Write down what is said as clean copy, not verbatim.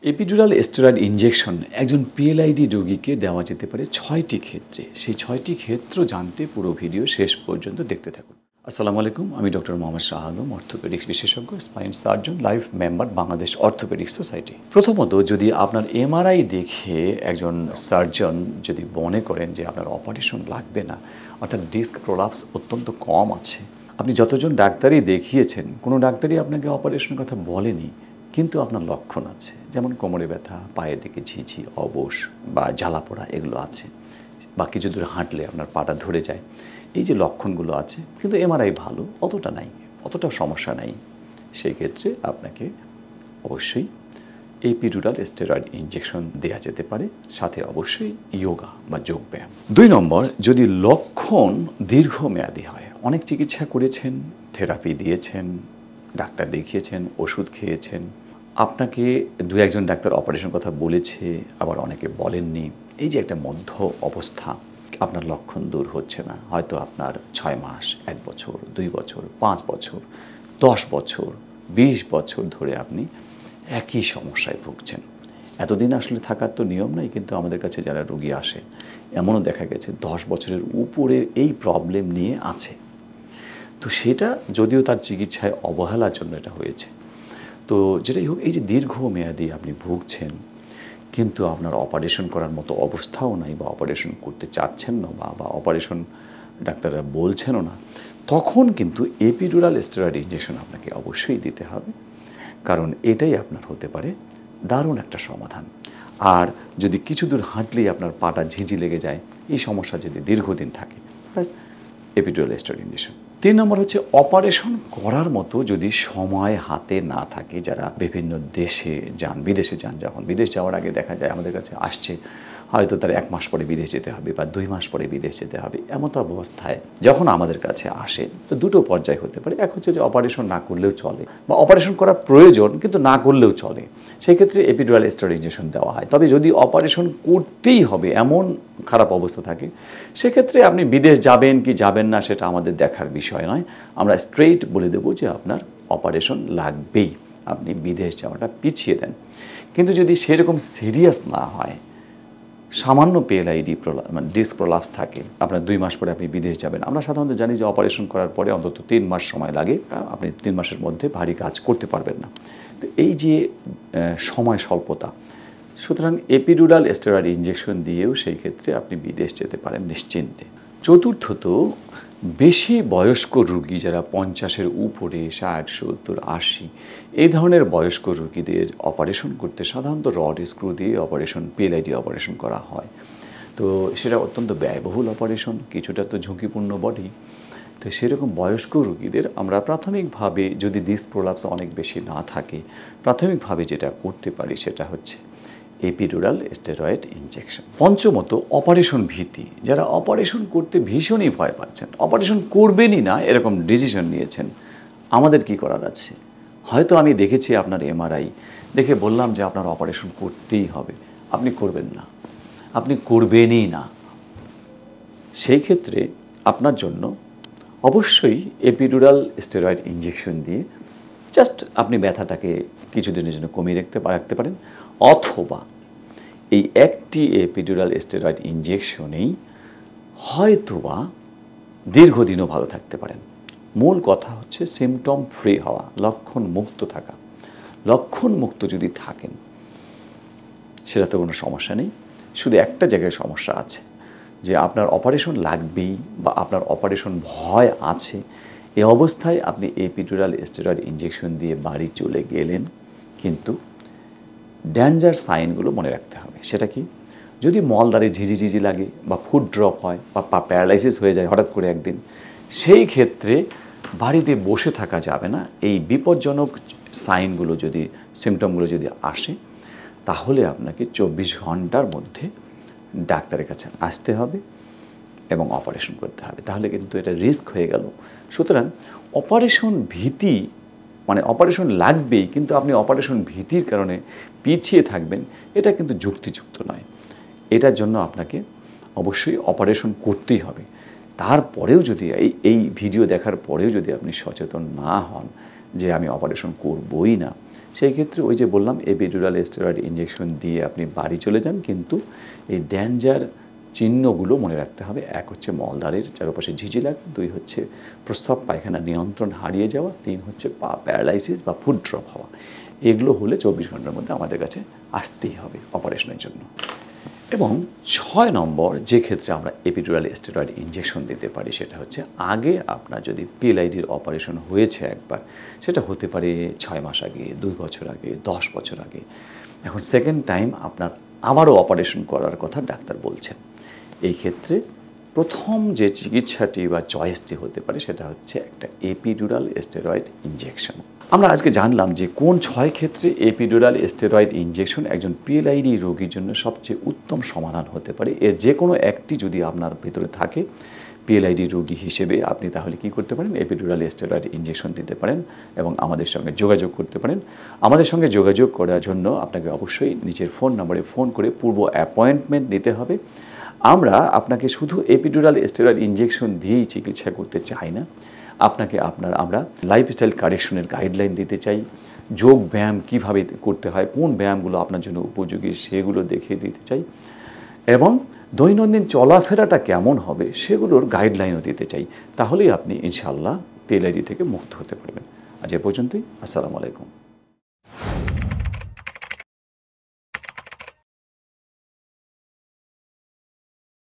Epidural steroid injection একজন PLID রোগীকে দেওয়া যেতে পারে ৬টি ক্ষেত্রে। সেই ৬টি ক্ষেত্র জানতে পুরো ভিডিও শেষ পর্যন্ত দেখতে থাকুন। আসসালামু আলাইকুম, আমি ডক্টর মোহাম্মদ শাহ আলম, অর্থোপেডিক্স বিশেষজ্ঞ, spine surgeon, life member, Bangladesh orthopaedics society. প্রথমত, যদি আপনার এমআরআই দেখে একজন সার্জন যদি মনে করেন যে আপনার অপারেশন লাগবে না, অর্থাৎ ডিস্ক প্রোলাপস অত্যন্ত কম আছে, আপনি যতজন ডাক্তারই দেখিয়েছেন কোনো ডাক্তারই আপনাকে অপারেশনের কথা বলেনি, কিন্তু আপনার লক্ষণ আছে, যেমন কোমরে ব্যথা, পায়ের দিকে ঝিঝি, অবশ বা জ্বালা পোড়া এগুলো আছে, বা কিছু দূর হাঁটলে আপনার পাটা ধরে যায়, এই যে লক্ষণগুলো আছে, কিন্তু এমআরআই ভালো, অতটা নাই, অতটা সমস্যা নাই, সেই ক্ষেত্রে আপনাকে অবশ্যই এপিডুরাল স্টেরয়েড ইনজেকশন দেওয়া যেতে পারে, সাথে অবশ্যই ইয়োগা বা যোগব্যায়াম। ২ নম্বর, যদি লক্ষণ দীর্ঘমেয়াদী হয়, অনেক চিকিৎসা করেছেন, থেরাপি দিয়েছেন, ডাক্তার দেখিয়েছেন, ওষুধ খেয়েছেন, আপনাকে ২-১জন ডাক্তার অপারেশন কথা বলেছে, আবার অনেকে বলেননি, এই যে একটা মধ্য অবস্থা, আপনার লক্ষণ দূর হচ্ছে না, হয়তো আপনার ৬ মাস, ১ বছর, ২ বছর, ৫ বছর, ১০ বছর, ২০ বছর ধরে আপনি একই সমস্যায় ভুগছেন। এতদিন আসলে থাকার তো নিয়ম নাই, কিন্তু আমাদের কাছে যারা রোগী আসে, এমনও দেখা গেছে ১০ বছরের উপরে এই প্রবলেম নিয়ে আছে। তো সেটা যদিও তার চিকিৎসায় অবহেলার জন্য এটা হয়েছে। তো যেটাই হোক, এই যে দীর্ঘমেয়াদী আপনি ভুগছেন, কিন্তু আপনার অপারেশন করার মতো অবস্থাও নাই, বা অপারেশন করতে চাচ্ছেন না, বা অপারেশন ডাক্তাররা বলছেনও না, তখন কিন্তু এপিডুরাল স্টেরয়েড ইনজেকশন আপনাকে অবশ্যই দিতে হবে, কারণ এটাই আপনার হতে পারে দারুণ একটা সমাধান। আর যদি কিছু দূর হাঁটলেই আপনার পাটা ঝিঝি লেগে যায়, এই সমস্যা যদি দীর্ঘদিন থাকে, ব্যাস এপিডুরাল স্টেরয়েড ইনজেকশন। ৩ নম্বর হচ্ছে, অপারেশন করার মতো যদি সময় হাতে না থাকে, যারা বিভিন্ন দেশে যান, বিদেশে যান, যখন বিদেশ যাওয়ার আগে দেখা যায় আমাদের কাছে আসছে, হয়তো তার ১ মাস পরে বিদেশ যেতে হবে বা ২ মাস পরে বিদেশ যেতে হবে, এমতো অবস্থায় যখন আমাদের কাছে আসে, তো দুটো পর্যায় হতে পারে। এক হচ্ছে যে অপারেশন না করলেও চলে, বা অপারেশন করা প্রয়োজন কিন্তু না করলেও চলে, সেই ক্ষেত্রে এপিডুরাল স্টেরয়েড ইনজেকশন দেওয়া হয়। তবে যদি অপারেশন করতেই হবে এমন খারাপ অবস্থা থাকে, সেক্ষেত্রে আপনি বিদেশ যাবেন কি যাবেন না সেটা আমাদের দেখার বিষয় নয়, আমরা স্ট্রেইট বলে দেবো যে আপনার অপারেশন লাগবেই, আপনি বিদেশ যাওয়াটা পিছিয়ে দেন। কিন্তু যদি সেরকম সিরিয়াস না হয়, সামান্য পিএলআইডি মানে ডিস্ক প্রোলাপস থাকে, আপনার ২ মাস পরে আপনি বিদেশ যাবেন, আমরা সাধারণত জানি যে অপারেশন করার পরে অন্তত ৩ মাস সময় লাগে, আপনি ৩ মাসের মধ্যে ভারী কাজ করতে পারবেন না। তো এই যে সময় স্বল্পতা, সুতরাং এপিডুরাল স্টেরয়েড ইনজেকশন দিয়েও সেই ক্ষেত্রে আপনি বিদেশ যেতে পারেন নিশ্চিন্তে। চতুর্থত, বেশি বয়স্ক রোগী যারা ৫০-এর উপরে, ৬০, ৭০, ৮০, এই ধরনের বয়স্ক রোগীদের অপারেশন করতে সাধারণত রড স্ক্রু দিয়ে অপারেশন, পিএলআইডি অপারেশন করা হয়। তো সেটা অত্যন্ত ব্যয়বহুল অপারেশন, কিছুটা তো ঝুঁকিপূর্ণ বডি। তো সেরকম বয়স্ক রোগীদের আমরা প্রাথমিকভাবে, যদি ডিস্ক প্রোলাপস অনেক বেশি না থাকে, প্রাথমিকভাবে যেটা করতে পারি সেটা হচ্ছে এপিডুরাল স্টেরয়েড ইনজেকশন। পঞ্চমত, অপারেশন ভীতি, যারা অপারেশন করতে ভীষণই ভয় পাচ্ছেন, অপারেশন করবেনই না এরকম ডিসিশন নিয়েছেন, আমাদের কি করার আছে? হয়তো আমি দেখেছি আপনার এমআরআই দেখে বললাম যে আপনার অপারেশন করতেই হবে, আপনি করবেন না, আপনি করবেনই না, সেই ক্ষেত্রে আপনার জন্য অবশ্যই এপিডুরাল স্টেরয়েড ইনজেকশন দিয়ে জাস্ট আপনি ব্যথাটাকে কিছুদিনের জন্য কমিয়ে রাখতে পারেন, অথবা এই একটি এপিডুরাল স্টেরয়েড ইনজেকশনেই হয়তোবা দীর্ঘদিনও ভালো থাকতে পারেন। মূল কথা হচ্ছে সিমটম ফ্রি হওয়া, লক্ষণ মুক্ত থাকা। লক্ষণ মুক্ত যদি থাকেন, সেটা তো কোনো সমস্যা নেই, শুধু একটা জায়গায় সমস্যা আছে, যে আপনার অপারেশন লাগবেই বা আপনার অপারেশন ভয় আছে, এই অবস্থায় আপনি এপিডুরাল স্টেরয়েড ইনজেকশন দিয়ে বাড়ি চলে গেলেন, কিন্তু ডেঞ্জার সাইনগুলো মনে রাখতে হবে। সেটা কি? যদি মলদ্বারে ঝিঝি লাগে, বা ফুড ড্রপ হয়, বা প্যারালাইসিস হয়ে যায় হঠাৎ করে একদিন, সেই ক্ষেত্রে বাড়িতে বসে থাকা যাবে না। এই বিপজ্জনক সাইনগুলো যদি, সিমটমগুলো যদি আসে, তাহলে আপনাকে ২৪ ঘন্টার মধ্যে ডাক্তারের কাছে আসতে হবে এবং অপারেশন করতে হবে, তাহলে কিন্তু এটা রিস্ক হয়ে গেল। সুতরাং অপারেশন ভীতি, মানে অপারেশন লাগবেই কিন্তু আপনি অপারেশন ভীতির কারণে পিছিয়ে থাকবেন, এটা কিন্তু যুক্তিযুক্ত নয়। এটার জন্য আপনাকে অবশ্যই অপারেশন করতেই হবে। তারপরেও যদি এই ভিডিও দেখার পরেও যদি আপনি সচেতন না হন যে আমি অপারেশন করবই না, সেই ক্ষেত্রে ওই যে বললাম এপিডুরাল স্টেরয়েড ইঞ্জেকশন দিয়ে আপনি বাড়ি চলে যান, কিন্তু এই ডেঞ্জার চিহ্নগুলো মনে রাখতে হবে। 1 হচ্ছে মলদ্বারের চারপাশে ঝিঝিলাক, 2 হচ্ছে প্রস্রাব পায়খানা নিয়ন্ত্রণ হারিয়ে যাওয়া, 3 হচ্ছে পা প্যারালাইসিস বা ফুট ড্রপ হওয়া। এগুলো হলে 24 ঘন্টার মধ্যে আমাদের কাছে আসতেই হবে অপারেশনের জন্য। এবং 6 নম্বর যে ক্ষেত্রে আমরা এপিডুরাল স্টেরয়েড ইঞ্জেকশন দিতে পারি সেটা হচ্ছে আগে আপনার যদি পিএলআইডির অপারেশন হয়েছে একবার, সেটা হতে পারে 6 মাস আগে, 2 বছর আগে, 10 বছর আগে, এখন সেকেন্ড টাইম আপনার আবারও অপারেশন করার কথা ডাক্তার বলছেন। এই ক্ষেত্রে প্রথম যে চিকিৎসাটি বা চয়েসটি হতে পারে সেটা হচ্ছে একটা এপিডুরাল স্টেরয়েড ইঞ্জেকশন। আমরা আজকে জানলাম যে কোন 6 ক্ষেত্রে এপিডুরাল স্টেরয়েড ইঞ্জেকশন একজন পিএলআইডি রোগীর জন্য সবচেয়ে উত্তম সমাধান হতে পারে। এর যে কোনো একটি যদি আপনার ভিতরে থাকে পিএলআইডি রোগী হিসেবে, আপনি তাহলে কি করতে পারেন, এপিডুরাল স্টেরয়েড ইঞ্জেকশন দিতে পারেন এবং আমাদের সঙ্গে যোগাযোগ করতে পারেন। আমাদের সঙ্গে যোগাযোগ করার জন্য আপনাকে অবশ্যই নিচের ফোন নম্বরে ফোন করে পূর্ব অ্যাপয়েন্টমেন্ট নিতে হবে। আমরা আপনাকে শুধু এপিডুরাল স্টেরয়েড ইঞ্জেকশন দিয়েই চিকিৎসা করতে চাই না, আপনাকে আমরা লাইফস্টাইল কারেকশনের গাইডলাইন দিতে চাই। যোগ ব্যায়াম কীভাবে করতে হয়, কোন ব্যায়ামগুলো আপনার জন্য উপযোগী সেগুলো দেখিয়ে দিতে চাই, এবং দৈনন্দিন চলাফেরাটা কেমন হবে সেগুলোর গাইডলাইনও দিতে চাই। তাহলেই আপনি ইনশাআল্লাহ পিএলআইডি থেকে মুক্ত হতে পারবেন। আজ এ পর্যন্তই। আসসালামু আলাইকুম।